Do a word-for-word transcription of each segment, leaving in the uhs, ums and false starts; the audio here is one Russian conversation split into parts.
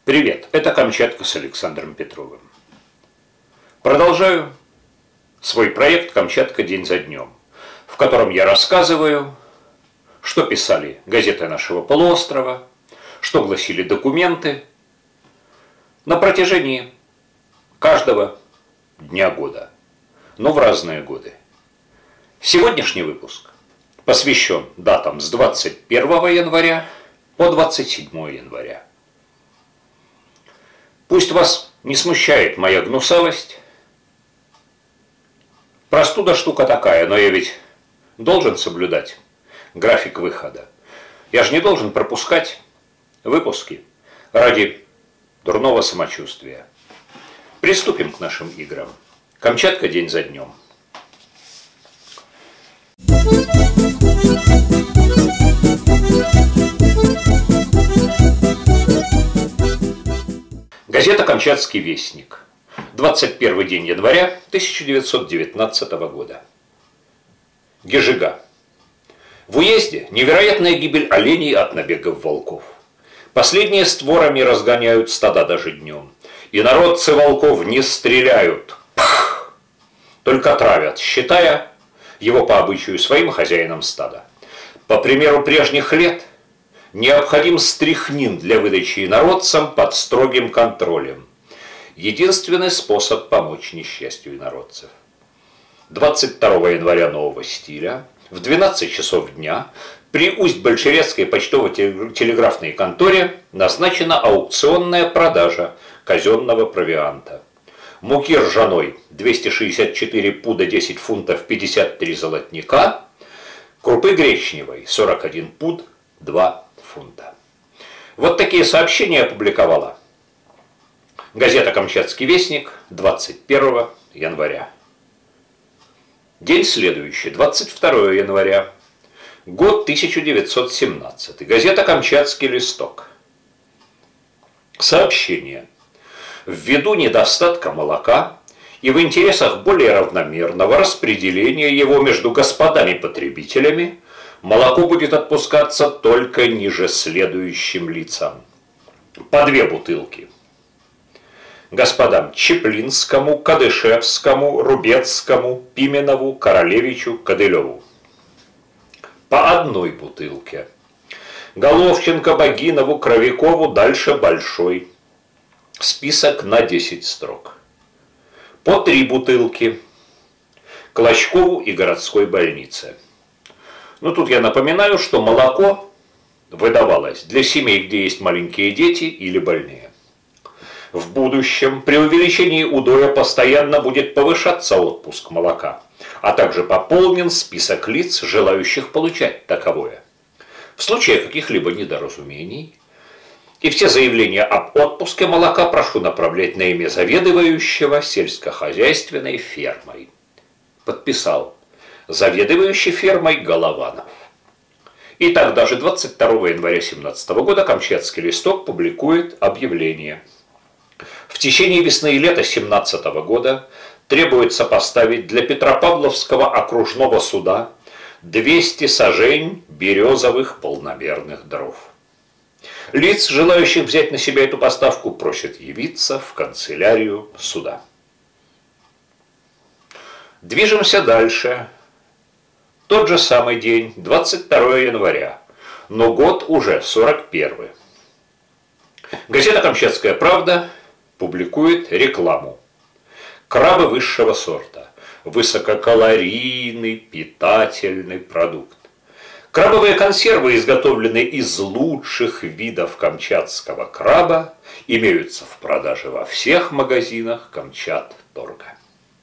Привет, это Камчатка с Александром Петровым. Продолжаю свой проект «Камчатка день за днем», в котором я рассказываю, что писали газеты нашего полуострова, что гласили документы на протяжении каждого дня года, но в разные годы. Сегодняшний выпуск посвящен датам с двадцать первого января по двадцать седьмое января. Пусть вас не смущает моя гнусавость. Простуда штука такая, но я ведь должен соблюдать график выхода. Я же не должен пропускать выпуски ради дурного самочувствия. Приступим к нашим играм. Камчатка день за днем. Газета «Камчатский вестник». двадцать первый день января тысяча девятьсот девятнадцатого года. Гежига. В уезде невероятная гибель оленей от набегов волков. Последние с творами разгоняют стада даже днем. И народцы волков не стреляют. Пах! Только травят, считая его по обычаю своим хозяином стада. По примеру прежних лет, необходим стрихнин для выдачи инородцам под строгим контролем. Единственный способ помочь несчастью инородцев. двадцать второго января нового стиля в двенадцать часов дня при Усть-Большерецкой почтово-телеграфной конторе назначена аукционная продажа казенного провианта. Муки ржаной двести шестьдесят четыре пуда десять фунтов пятьдесят три золотника, крупы гречневой сорок один пуд два фунта. Вот такие сообщения опубликовала газета «Камчатский вестник» двадцать первого января. День следующий, двадцать второго января, год тысяча девятьсот семнадцатый. Газета «Камчатский листок». Сообщение. Ввиду недостатка молока и в интересах более равномерного распределения его между господами-потребителями молоко будет отпускаться только ниже следующим лицам. По две бутылки. Господам Чеплинскому, Кадышевскому, Рубецкому, Пименову, Королевичу, Кадылеву. По одной бутылке. Головченко, Богинову, Кровякову, дальше Большой. Список на десять строк. По три бутылки. Клочкову и городской больнице. Ну тут я напоминаю, что молоко выдавалось для семей, где есть маленькие дети или больные. В будущем при увеличении удоя постоянно будет повышаться отпуск молока, а также пополнен список лиц, желающих получать таковое. В случае каких-либо недоразумений и все заявления об отпуске молока прошу направлять на имя заведующего сельскохозяйственной фермой. Подписал заведующий фермой Голованов. И тогда же двадцать второго января две тысячи семнадцатого года Камчатский листок публикует объявление. В течение весны и лета две тысячи семнадцатого года требуется поставить для Петропавловского окружного суда двести сажень березовых полномерных дров. Лиц, желающих взять на себя эту поставку, просят явиться в канцелярию суда. Движемся дальше. Тот же самый день, двадцать второго января, но год уже сорок первый. Газета «Камчатская правда» публикует рекламу. Крабы высшего сорта. Высококалорийный, питательный продукт. Крабовые консервы, изготовленные из лучших видов камчатского краба, имеются в продаже во всех магазинах Камчатторга.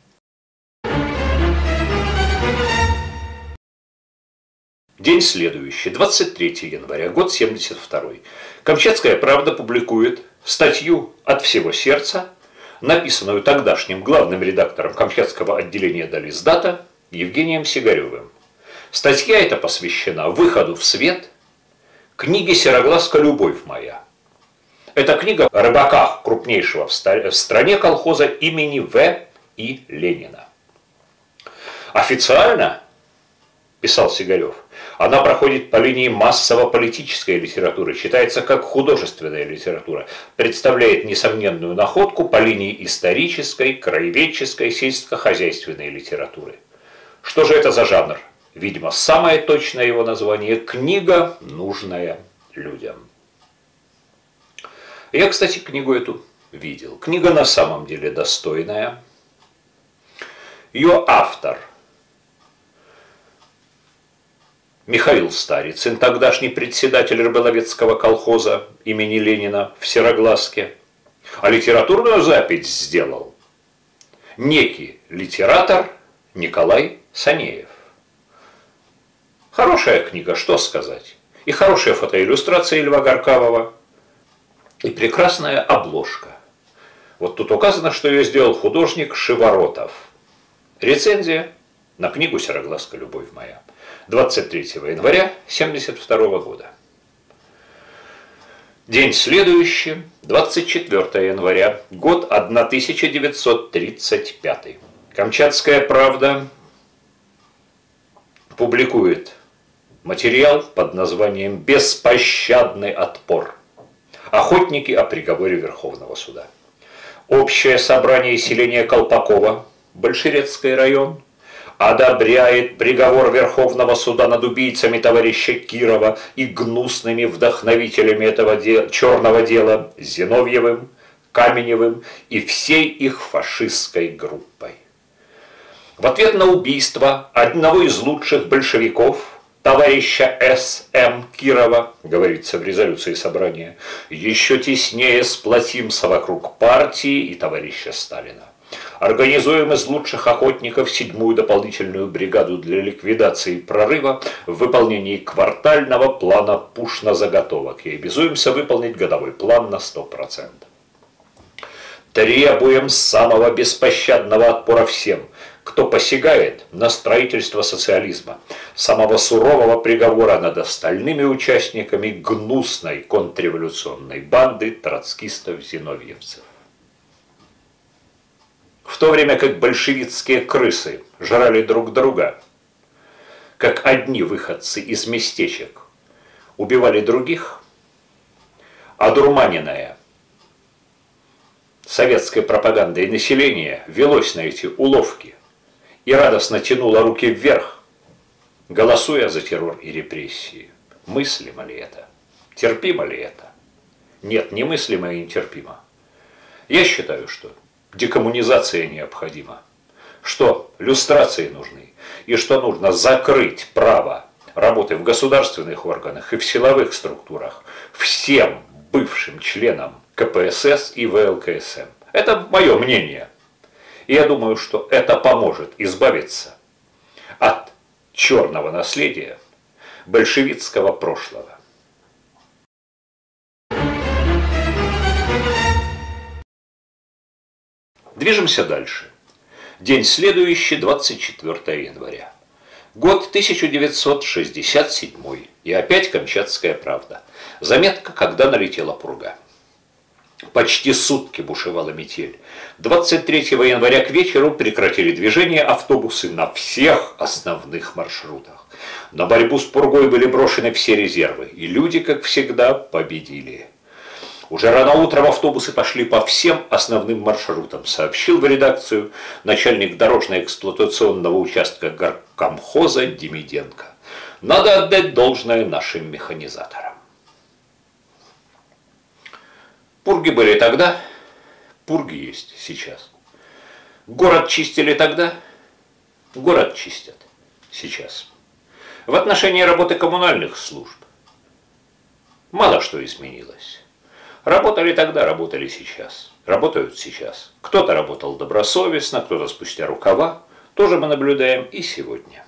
День следующий, двадцать третьего января, год семьдесят второй. Камчатская правда публикует статью «От всего сердца», написанную тогдашним главным редактором Камчатского отделения Дализдата Евгением Сигаревым. Статья эта посвящена выходу в свет книги «Сероглазка. Любовь моя». Это книга о рыбаках крупнейшего в стране колхоза имени В. И. Ленина. Официально писал Сигарев. Она проходит по линии массово-политической литературы, читается как художественная литература, представляет несомненную находку по линии исторической, краеведческой, сельскохозяйственной литературы. Что же это за жанр? Видимо, самое точное его название – книга, нужная людям. Я, кстати, книгу эту видел. Книга на самом деле достойная. Ее автор Михаил Старицын, тогдашний председатель рыболовецкого колхоза имени Ленина в Серогласке, а литературную запись сделал некий литератор Николай Санеев. Хорошая книга, что сказать. И хорошая фотоиллюстрация Льва Горкавова, и прекрасная обложка. Вот тут указано, что ее сделал художник Шиворотов. Рецензия на книгу «Серогласка. Любовь моя». двадцать третьего января семьдесят второго года. День следующий, двадцать четвёртого января, год тысяча девятьсот тридцать пятый. Камчатская правда публикует материал под названием «Беспощадный отпор. Охотники о приговоре Верховного суда». Общее собрание селения Колпакова, Большерецкий район, одобряет приговор Верховного суда над убийцами товарища Кирова и гнусными вдохновителями этого дела, черного дела Зиновьевым, Каменевым и всей их фашистской группой. В ответ на убийство одного из лучших большевиков, товарища С М Кирова, говорится в резолюции собрания, еще теснее сплотимся вокруг партии и товарища Сталина. Организуем из лучших охотников седьмую дополнительную бригаду для ликвидации прорыва в выполнении квартального плана пушно-заготовок и обязуемся выполнить годовой план на сто процентов. Требуем самого беспощадного отпора всем, кто посягает на строительство социализма, самого сурового приговора над остальными участниками гнусной контрреволюционной банды троцкистов-зиновьевцев. В то время как большевистские крысы жрали друг друга, как одни выходцы из местечек убивали других, одурманенное советской пропагандой население велось на эти уловки и радостно тянуло руки вверх, голосуя за террор и репрессии. Мыслимо ли это? Терпимо ли это? Нет, немыслимо и нетерпимо. Я считаю, что декоммунизация необходима, что люстрации нужны, и что нужно закрыть право работы в государственных органах и в силовых структурах всем бывшим членам Ка Пэ Эс Эс и Вэ Эл Ка Эс Эм. Это мое мнение. И я думаю, что это поможет избавиться от черного наследия большевистского прошлого. Движемся дальше. День следующий, двадцать четвёртого января. Год тысяча девятьсот шестьдесят седьмой. И опять Камчатская правда. Заметка, когда налетела пурга. Почти сутки бушевала метель. двадцать третьего января к вечеру прекратили движение автобусы на всех основных маршрутах. На борьбу с пургой были брошены все резервы, и люди, как всегда, победили. Уже рано утром автобусы пошли по всем основным маршрутам, сообщил в редакцию начальник дорожно-эксплуатационного участка горкомхоза Демиденко. Надо отдать должное нашим механизаторам. Пурги были тогда, пурги есть сейчас. Город чистили тогда, город чистят сейчас. В отношении работы коммунальных служб мало что изменилось. Работали тогда, работали сейчас. Работают сейчас. Кто-то работал добросовестно, кто-то спустя рукава. Тоже мы наблюдаем и сегодня.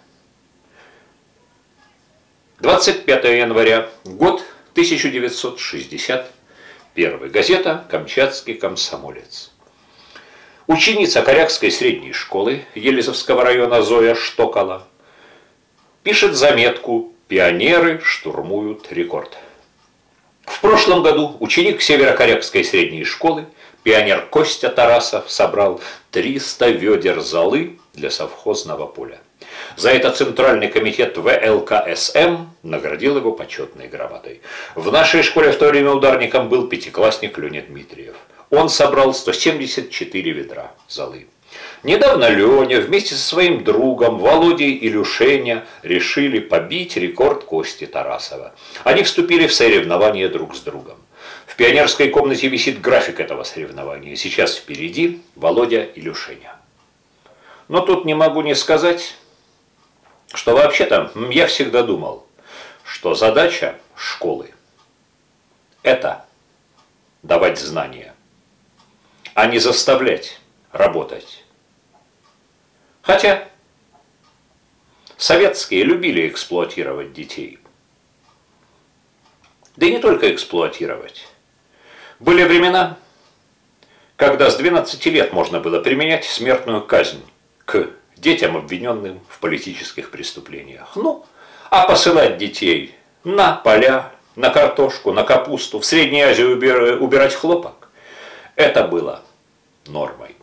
двадцать пятого января, год тысяча девятьсот шестьдесят первый. Газета «Камчатский комсомолец». Ученица Корякской средней школы Елизовского района Зоя Штокола пишет заметку «Пионеры штурмуют рекорд». В прошлом году ученик Северокорякской средней школы, пионер Костя Тарасов, собрал триста ведер золы для совхозного поля. За это Центральный комитет вэ эл ка эс эм наградил его почетной грамотой. В нашей школе в то время ударником был пятиклассник Леня Дмитриев. Он собрал сто семьдесят четыре ведра золы. Недавно Леня вместе со своим другом Володей Илюшеня решили побить рекорд Кости Тарасова. Они вступили в соревнования друг с другом. В пионерской комнате висит график этого соревнования. Сейчас впереди Володя Илюшеня. Но тут не могу не сказать, что вообще-то я всегда думал, что задача школы – это давать знания, а не заставлять работать. Хотя советские любили эксплуатировать детей. Да и не только эксплуатировать. Были времена, когда с двенадцати лет можно было применять смертную казнь к детям, обвиненным в политических преступлениях. Ну, а посылать детей на поля, на картошку, на капусту, в Средней Азии убирать хлопок – это было нормой.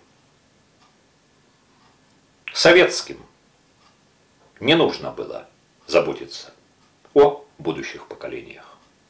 Советским не нужно было заботиться о будущих поколениях.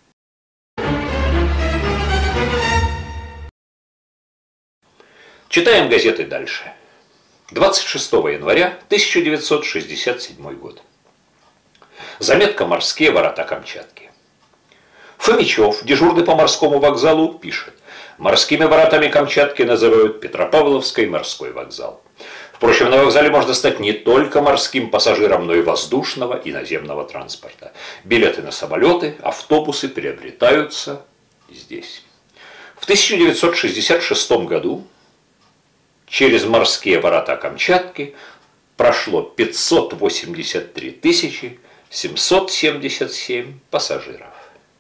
Читаем газеты дальше. двадцать шестого января тысяча девятьсот шестьдесят седьмой год. Заметка «Морские ворота Камчатки». Фомичев, дежурный по морскому вокзалу, пишет: морскими воротами Камчатки называют Петропавловский морской вокзал. Впрочем, на вокзале можно стать не только морским пассажиром, но и воздушного и наземного транспорта. Билеты на самолеты, автобусы приобретаются здесь. В тысяча девятьсот шестьдесят шестом году через морские ворота Камчатки прошло пятьсот восемьдесят три тысячи семьсот семьдесят семь пассажиров.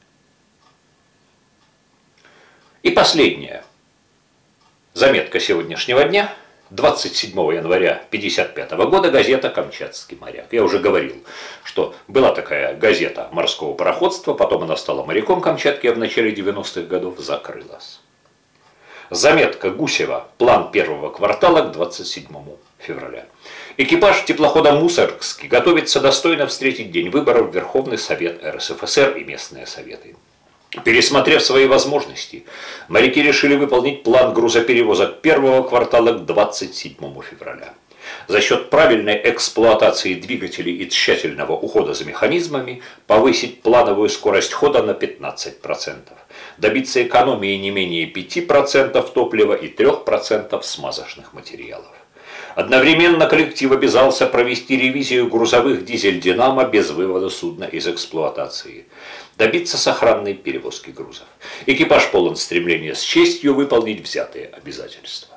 И последняя заметка сегодняшнего дня. двадцать седьмого января тысяча девятьсот пятьдесят пятого года газета «Камчатский моряк». Я уже говорил, что была такая газета морского пароходства, потом она стала «Моряком Камчатки», а в начале девяностых годов закрылась. Заметка Гусева. План первого квартала к двадцать седьмому февраля. Экипаж теплохода «Мусоргский» готовится достойно встретить день выборов в Верховный Совет эр эс эф эс эр и местные советы. Пересмотрев свои возможности, моряки решили выполнить план грузоперевозок первого квартала к двадцать седьмому февраля. За счет правильной эксплуатации двигателей и тщательного ухода за механизмами повысить плановую скорость хода на пятнадцать процентов, добиться экономии не менее пяти процентов топлива и трёх процентов смазочных материалов. Одновременно коллектив обязался провести ревизию грузовых дизель-динамо без вывода судна из эксплуатации, добиться сохранной перевозки грузов. Экипаж полон стремления с честью выполнить взятые обязательства.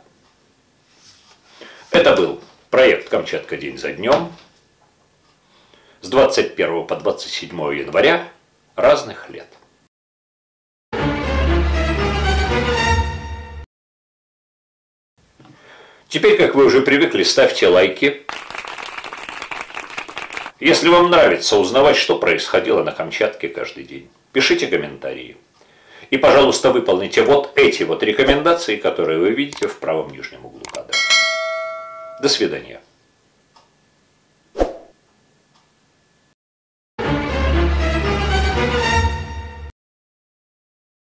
Это был проект «Камчатка день за днем» с двадцать первого по двадцать седьмое января разных лет. Теперь, как вы уже привыкли, ставьте лайки. Если вам нравится узнавать, что происходило на Камчатке каждый день, пишите комментарии. И, пожалуйста, выполните вот эти вот рекомендации, которые вы видите в правом нижнем углу кадра. До свидания.